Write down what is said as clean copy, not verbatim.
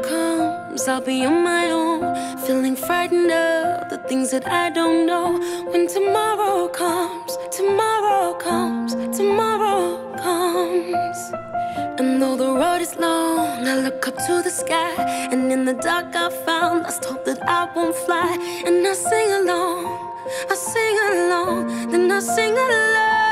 comes, I'll be on my own, feeling frightened of the things that I don't know. When tomorrow comes, tomorrow comes, tomorrow comes. And though the road is long, I look up to the sky, and in the dark I found lost hope that I won't fly. And I sing along, I sing along, then I sing along.